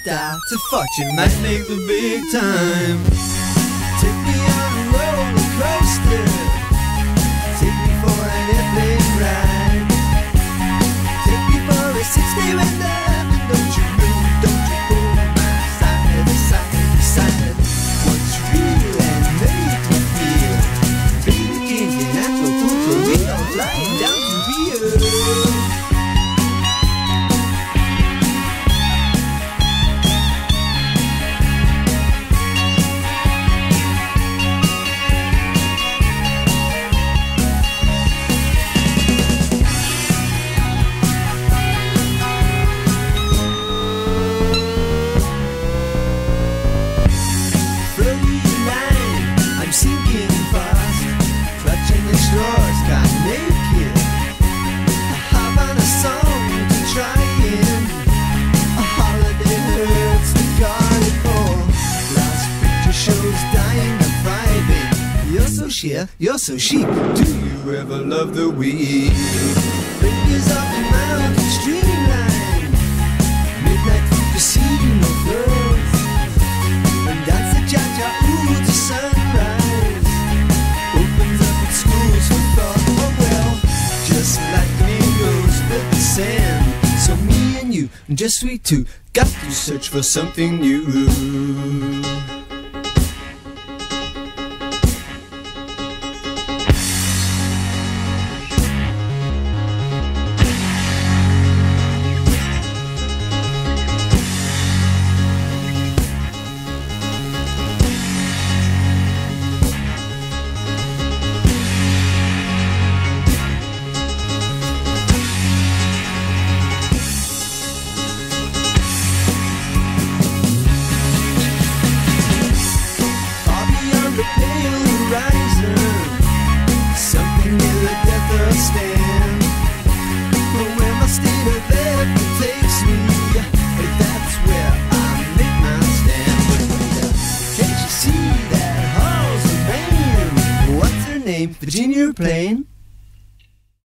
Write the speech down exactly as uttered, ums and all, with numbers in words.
start to fortune might make the big time. Take me on a roller coaster, take me for an airplane ride, take me for a six-day window. Don't you move, don't you pull my side to side to side. What's real and make me feel? Baby, can you handle food for real? Flying down to Rio. You're so chic. Do you ever love the weed? Fingers up the mountain streamline, midnight through casino floors, and that's the cha-cha ooh to sunrise. Opens up its schools for thought. Oh well, just like amigos with the sand. So me and you, just we two, got to search for something new. Virginia plane.